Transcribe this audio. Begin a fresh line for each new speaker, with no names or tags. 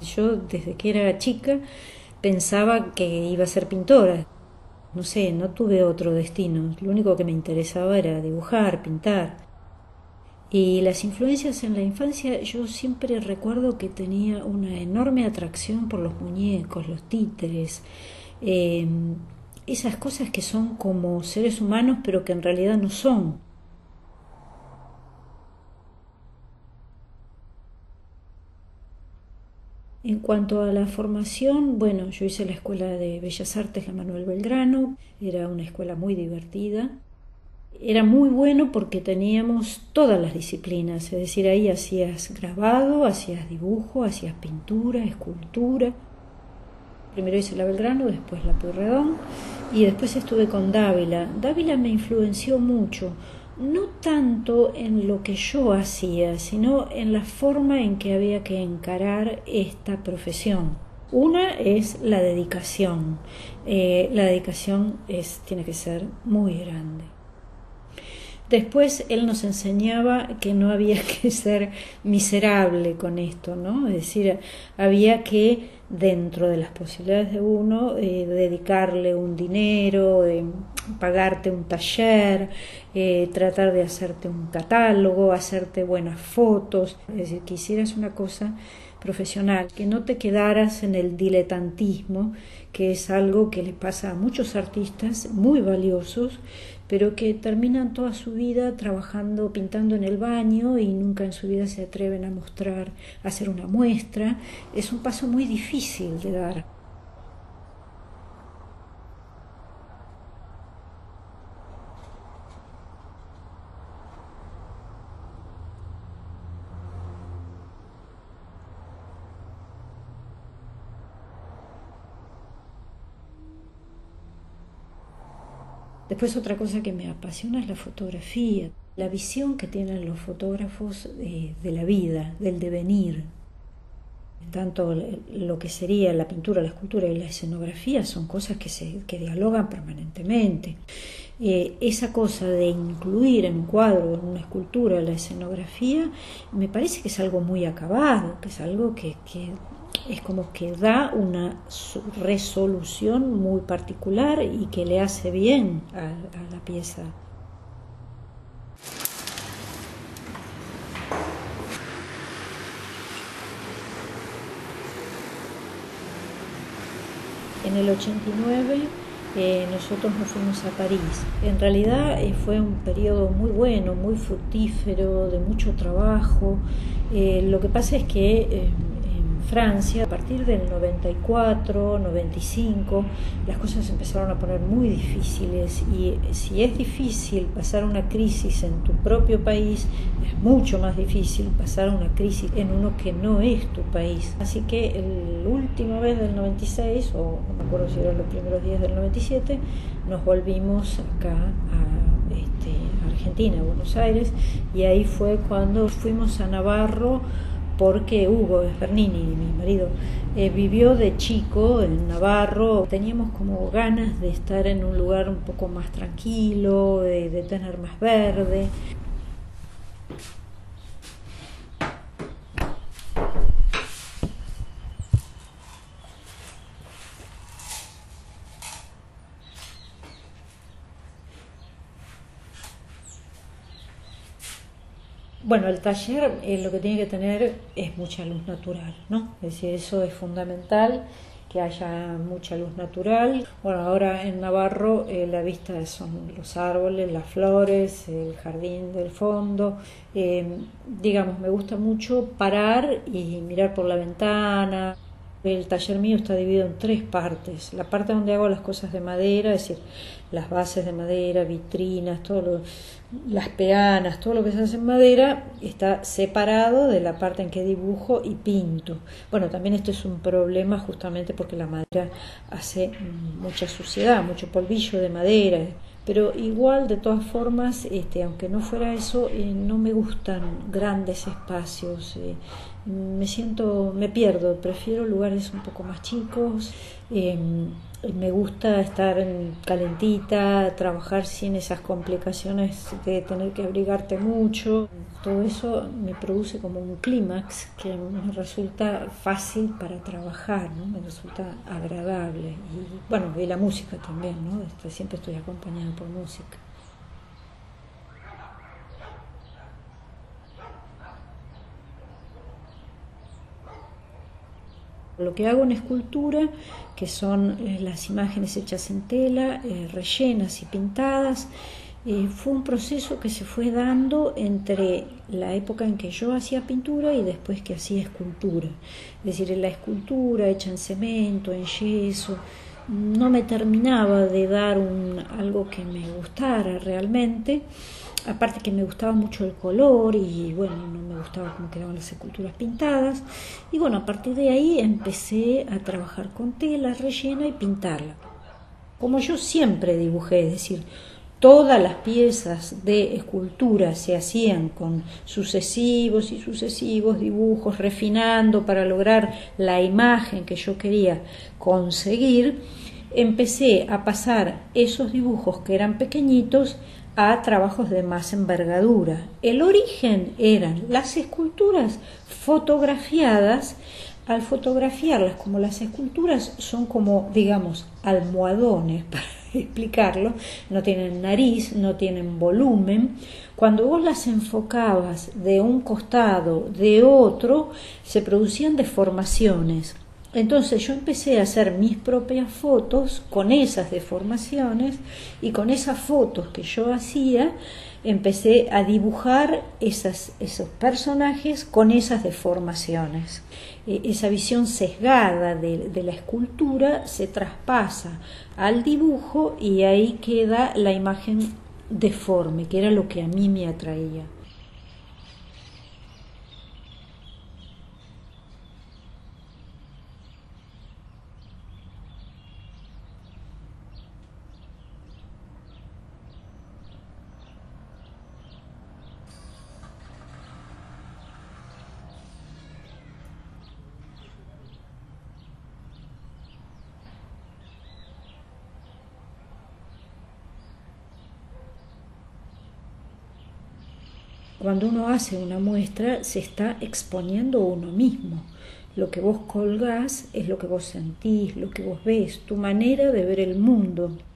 Yo desde que era chica pensaba que iba a ser pintora. No sé, no tuve otro destino. Lo único que me interesaba era dibujar, pintar. Y las influencias en la infancia, yo siempre recuerdo que tenía una enorme atracción por los muñecos, los títeres, eh, esas cosas que son como seres humanos pero que en realidad no son. En cuanto a la formación, bueno, yo hice la Escuela de Bellas Artes de Manuel Belgrano, era una escuela muy divertida. Era muy bueno porque teníamos todas las disciplinas, es decir, ahí hacías grabado, hacías dibujo, hacías pintura, escultura. Primero hice la Belgrano, después la Pueyrredón y después estuve con Dávila. Dávila me influenció mucho, no tanto en lo que yo hacía, sino en la forma en que había que encarar esta profesión. Una es la dedicación. La dedicación tiene que ser muy grande. Después él nos enseñaba que no había que ser miserable con esto, ¿no? Es decir, había que, dentro de las posibilidades de uno, dedicarle un dinero, pagarte un taller, tratar de hacerte un catálogo, hacerte buenas fotos, es decir, que hicieras una cosa profesional, que no te quedaras en el diletantismo, que es algo que le pasa a muchos artistas muy valiosos, pero que terminan toda su vida trabajando, pintando en el baño y nunca en su vida se atreven a mostrar, a hacer una muestra. Es un paso muy difícil de dar. Después otra cosa que me apasiona es la fotografía, la visión que tienen los fotógrafos de la vida, del devenir. Tanto lo que sería la pintura, la escultura y la escenografía son cosas que dialogan permanentemente. Esa cosa de incluir en un cuadro, en una escultura, la escenografía, me parece que es algo muy acabado, que es algo que es como que da una resolución muy particular y que le hace bien a la pieza. En el 89 nosotros nos fuimos a París. En realidad fue un periodo muy bueno, muy fructífero, de mucho trabajo. Lo que pasa es que en Francia, a partir del 94, 95, las cosas empezaron a poner muy difíciles y si es difícil pasar una crisis en tu propio país, es mucho más difícil pasar una crisis en uno que no es tu país. Así que la última vez del 96, o no me acuerdo si eran los primeros días del 97, nos volvimos acá a Argentina, a Buenos Aires, y ahí fue cuando fuimos a Navarro, porque Hugo Bernini, mi marido, vivió de chico en Navarro. Teníamos como ganas de estar en un lugar un poco más tranquilo, de tener más verde. Bueno, el taller lo que tiene que tener es mucha luz natural, ¿no? Es decir, eso es fundamental, que haya mucha luz natural. Bueno, ahora en Navarro la vista son los árboles, las flores, el jardín del fondo. Digamos, me gusta mucho parar y mirar por la ventana. El taller mío está dividido en tres partes. La parte donde hago las cosas de madera, es decir, las bases de madera, vitrinas, las peanas, todo lo que se hace en madera, está separado de la parte en que dibujo y pinto. Bueno, también esto es un problema justamente porque la madera hace mucha suciedad, mucho polvillo de madera. Pero igual, de todas formas, aunque no fuera eso, no me gustan grandes espacios. me pierdo, prefiero lugares un poco más chicos. Me gusta estar calentita, trabajar sin esas complicaciones de tener que abrigarte mucho. Todo eso me produce como un clímax que me resulta fácil para trabajar, ¿no? Me resulta agradable. Y bueno, y la música también, ¿no? Siempre estoy acompañada por música. Lo que hago en escultura, que son las imágenes hechas en tela, rellenas y pintadas, fue un proceso que se fue dando entre la época en que yo hacía pintura y después que hacía escultura. Es decir, la escultura hecha en cemento, en yeso, no me terminaba de dar algo que me gustara realmente. Aparte que me gustaba mucho el color y bueno, no me gustaba cómo quedaban las esculturas pintadas. Y bueno, a partir de ahí empecé a trabajar con tela rellena y pintarla. Como yo siempre dibujé, es decir, todas las piezas de escultura se hacían con sucesivos y sucesivos dibujos, refinando para lograr la imagen que yo quería conseguir, empecé a pasar esos dibujos que eran pequeñitos a trabajos de más envergadura. El origen eran las esculturas fotografiadas. Al fotografiarlas, como las esculturas son como, digamos, almohadones, para explicarlo, no tienen nariz, no tienen volumen, cuando vos las enfocabas de un costado, de otro, se producían deformaciones. Entonces yo empecé a hacer mis propias fotos con esas deformaciones y con esas fotos que yo hacía empecé a dibujar esos personajes con esas deformaciones. Esa visión sesgada de la escultura se traspasa al dibujo y ahí queda la imagen deforme, que era lo que a mí me atraía. Cuando uno hace una muestra, se está exponiendo uno mismo. Lo que vos colgás es lo que vos sentís, lo que vos ves, tu manera de ver el mundo.